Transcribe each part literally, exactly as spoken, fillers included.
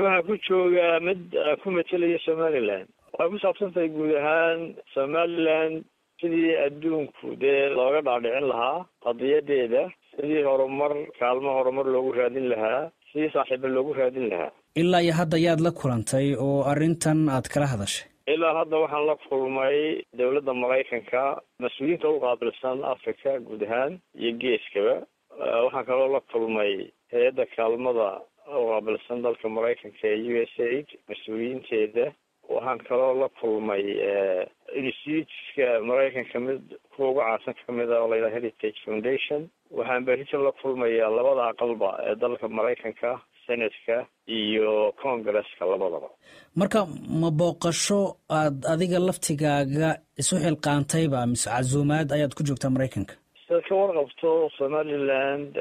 waxaan ku joogaa mid ku matalaya somaliland waxay ku saabsantahay guud ahaan somaliland sidii adduunku dee looga dhaadhicin lahaa qadiyadeeda sidii horumar kaalmo horumar loogu raadin lahaa sidii saaxiibo loogu raadin lahaa ilaa iyo hadda yaad la kulantay oo arrintan aad kala hadashay ilaa hadda waxaan la kulmay dowladda maraykanka mas-uuliyiinta u qaabilsan africa guud ahaan iyo geeskaba waxaan kaloo la kulmay hay-adda kaalmada u qaabilsan dalka maraykanka ee u s aid mas-uuliyiinteeda waxaan kaloo la kulmay instituteska maraykanka mid kuwa ugu caansan kamid a oo la yidhaha heritage foundation waxaan berrito la kulmayaa labada aqalba ee dalka maraykanka senatka iyo congresska labadaba marka ma booqasho aad adiga laftigaaga isu xilqaantayba mise casuumaad ayaad ku joogtaa maraykanka sidaad ka warqabto somaliland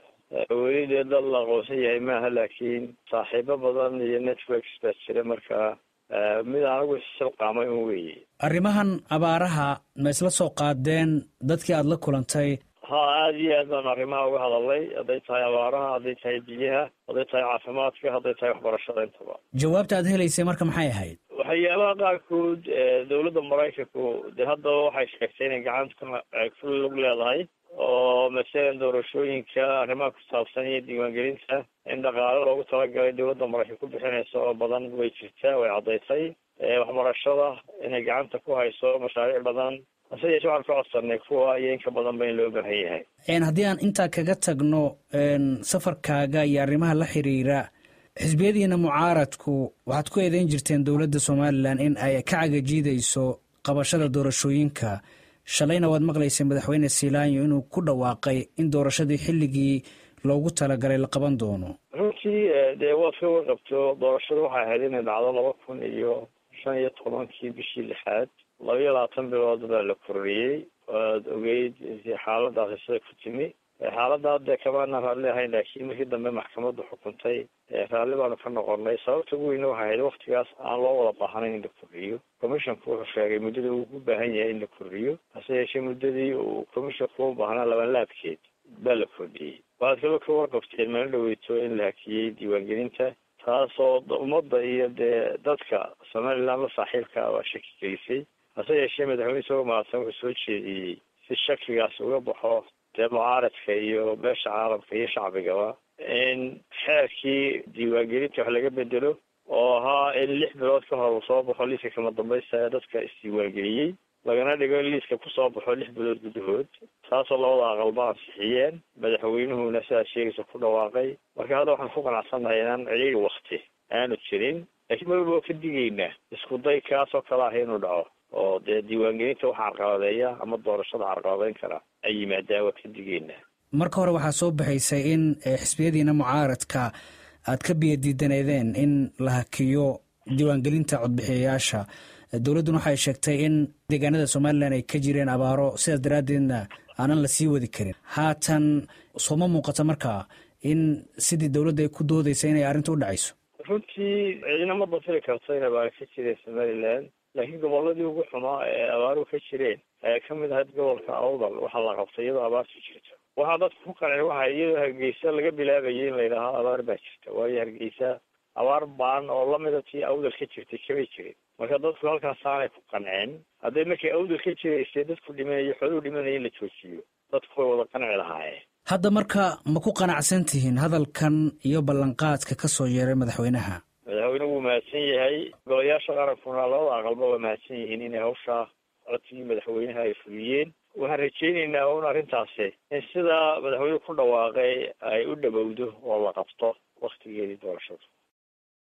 weli dee dal la aqoonsan yahay maaha laakiin saaxiibo badan iyo networks baa jira markaa mid anagu isxilqaamay un weeye arrimahan abaaraha ma isla soo qaadeen dadkii aada la kulantay ha aada iyo aad baan arrimaha uga hadalay hadday tahay abaaraha hadday tahay biyaha hadday tahay caafimaadka hadday tahay waxbarashada intaba jawaabta aad helaysay marka maxay ahayd waxyaabaha qaarkood dowladda maraykanku dee haddaba waxay sheegtay inay gacanta ku lug leedahay oo masalan doorashooyinka arrimaha ku saabsan iyo diiwaangelinta in dhaqaale loogu talagalay dowladda maraykan ku bixinaysa oo badan way jirtaa way caddaysay waxbarashada inay gacanta ku hayso mashaariic badan hase yeeshee waxaan ka codsanay kuwa iyo inka badan ba in loo baahan yahay haddii aan intaa kaga tagno safarkaaga iyo arrimaha la xiriira xisbiyadiina mucaaradku waxaad ku eedeyn jirteen dowladda somalilan in ay ka cagajiidayso qabashada doorashooyinka shalayna waad maqlaysay madaxweyne siilaanyo inuu ku dhawaaqay in doorashadii xilligii loogu talagalay la qaban doono runtii dee waad ka warqabto doorashada waxay ahayd inay dhacdo laba kun iyo shan iyo tobankii bishii lixaad laba iyo labaatan bilood baa la kororiyey waad ogeyd xaaladaasi sida ku timi xaaladda hadde kamaanaan raalli ahayn laakiin markii dambe maxkamaddu xukuntay raalli baanu ka noqonay sababta ugu weyne waxay ahayd waktigaas aan loo wada baahnayn in la kordhiyo commissionku wuxuu sheegay muddada uu u baahan yahay in la kordhiyo hase yeeshee muddadii uu commissionku u baahnaa labanlaabkeed baa la kordhiyey waxaad kaloo ka warqabteen mala dhaweyto in la hakiyey diiwaangelinta taasoo ummadda iyo dee dadka somaliland la saaxiibka baa shaki gelisay hase yeeshee madaxweyne isagoo mahadsan wuxuu soo jeediyey si shakigaas uga baxo dee mucaaradka iyo beesha caalamka iyo shacbigaba in xeerkii diiwaangelinta wax laga bedelo oo ahaa in lix bilood ka hor uu soo baxo liiska kama dambaysta ee dadka isdiiwaangeliyey lagana dhigo in liiska kusoo baxo lix bilood gudahood taasoo labada aqalba ansixiyeen madaxweynuhuna sidaas sheegaysa ku dhawaaqay marka hadda waxaan ku qanacsannahay inaan ciriiri wakti aanu jirin laakiin mar walba waa ka digaynaa isku day kaasoo kale ah inuu dhaco oo dee diiwaangelinta waxa carqaladeeya ama doorashada carqaladeyn kara ay yimaadaan waa ka digaynaa marka hore waxaa soo baxaysay in xisbiyadiina mucaaradka aad ka biyadiidaneedeen in la hakiyo diiwaangelinta codbixiyayaasha dowladduna waxay sheegtay in deegaanada somalilan ay ka jireen abaaro sidaas daraaddeedna aanan la sii wadi karin haatan sooma muuqata markaa in sidii dowladda ay ku doodaysa inay arrinta u dhacayso runtii cidina ma dafiri karto in abaaro ka jireen somaliland laakiin gobolladii ugu xumaa ee abaaruhu ka jireen ayaa ka mid ahayd gobolka awdal waxaa la qabtay iyadoo abaartu jirto waxaa dadka ku qancay waxa iyadoo hargeysa laga bilaabayay in la yidhaaho abaar baa jirta waayo hargeysa abaar baan oo lamida tii awdal ka jirtay kamay jirin marka dadku halkaas aanay ku qanceen hadday markay awdal ka jiraysay dadku dhimanayo xooluhu dhimanaya in la joojiyo dadku way wada qanci lahaayeen hadda marka ma ku qanacsan tihiin hadalkan iyo ballanqaadka ka soo yeeray madaxweynaha madaxweynuhu wuu mahadsan yahay golayaasha qarankuna labada aqalba waa mahadsan yihiin inay hawshaa codsigii madaxweynaha ay fuliyeen waxaan rajaynaynaa un arrintaasi in sidaa madaxweynuhu ku dhawaaqay ay u dhowowdo oo la qabto waktigeedii doorashada